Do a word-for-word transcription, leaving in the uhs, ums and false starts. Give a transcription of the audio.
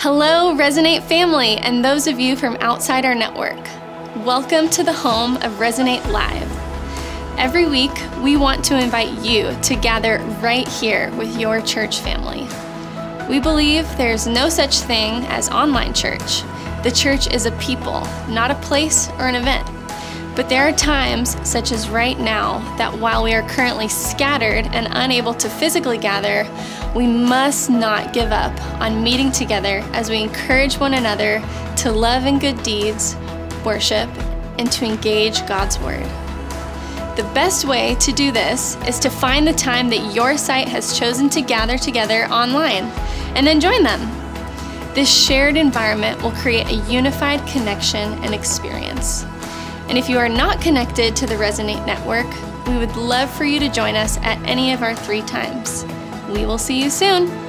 Hello, Resonate family, and those of you from outside our network. Welcome to the home of Resonate Live. Every week, we want to invite you to gather right here with your church family. We believe there's no such thing as online church. The church is a people, not a place or an event. But there are times, such as right now, that while we are currently scattered and unable to physically gather, we must not give up on meeting together as we encourage one another to love and good deeds, worship, and to engage God's Word. The best way to do this is to find the time that your site has chosen to gather together online, and then join them. This shared environment will create a unified connection and experience. And if you are not connected to the Resonate Network, we would love for you to join us at any of our three times. We will see you soon.